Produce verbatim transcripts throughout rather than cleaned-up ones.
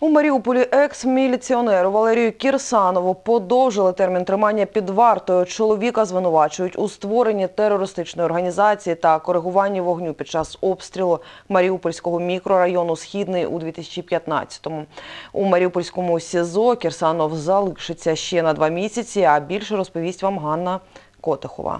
У Маріуполі екс-міліціонеру Валерію Кірсанову подовжили термін тримання під вартою. Чоловіка звинувачують у створенні терористичної організації та коригуванні вогню під час обстрілу Маріупольського мікрорайону «Східний» у дві тисячі п'ятнадцятому. У Маріупольському СІЗО Кірсанов залишиться ще на два місяці, а більше розповість вам Ганна Котихова.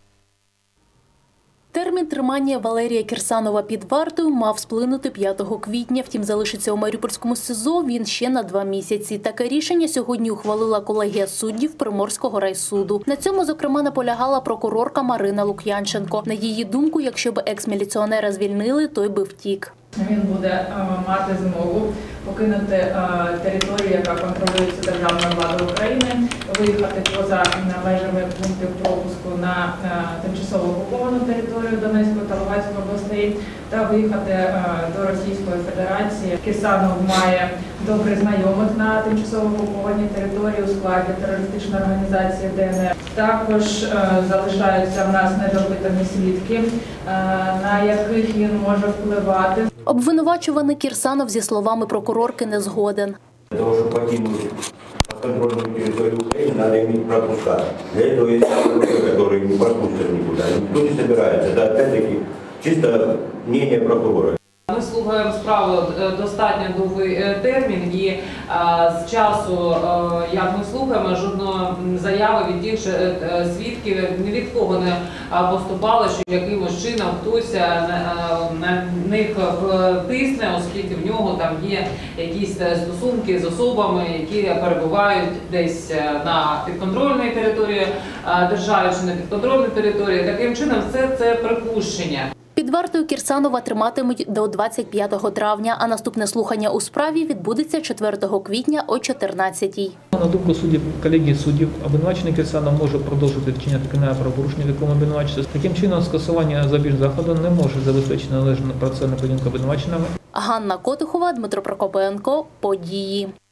Термін тримання Валерія Кірсанова під вартою мав сплинути п'ятого квітня. Втім, залишиться у Маріупольському СІЗО він ще на два місяці. Таке рішення сьогодні ухвалила колегія суддів Приморського райсуду. На цьому, зокрема, наполягала прокурорка Марина Лук'янченко. На її думку, якщо б екс-міліціонера звільнили, той би втік. Він буде мати змогу покинути територію, яка контролюється державною владою України, виїхати поза межами пунктів пропуску на тимчасово окуповану територію Донецької та Луганської областей та виїхати до Російської Федерації. Кірсанов має добрих знайомих на тимчасово окупованій території у складі терористичної організації ДНР. Також залишаються в нас недопитані свідки, на яких він може впливати. Обвинувачуваний Кірсанов, зі словами прокурорки, не згоден. Для того, щоб покинути подконтрольную территорию Украины, надо иметь пропуска. Для этого есть люди, которые не пропустят никуда. Никто не собирается. Это опять-таки чисто мнение прокурора. Ми слухаємо справу достатньо довгий термін і з часу, як ми слухаємо, жодної заяви від тих свідків ні від кого не поступало, що якимось чином хтось на них тисне, оскільки в нього там є якісь стосунки з особами, які перебувають десь на підконтрольній території держави чи на підконтрольній території. Таким чином, все це припущення. Під вартою Кірсанова триматимуть до двадцять п'ятого травня, а наступне слухання у справі відбудеться четвертого квітня о чотирнадцятій. На думку суддів, колегії суддів, обвинувачений Кірсанов може продовжити вчиняти кримінальне правопорушення, в якому обвинувачується. Таким чином, скасування запобіжного заходу не може забезпечити належну процесуальну поведінку обвинуваченого. Ганна Котихова, Дмитро Прокопенко. Події.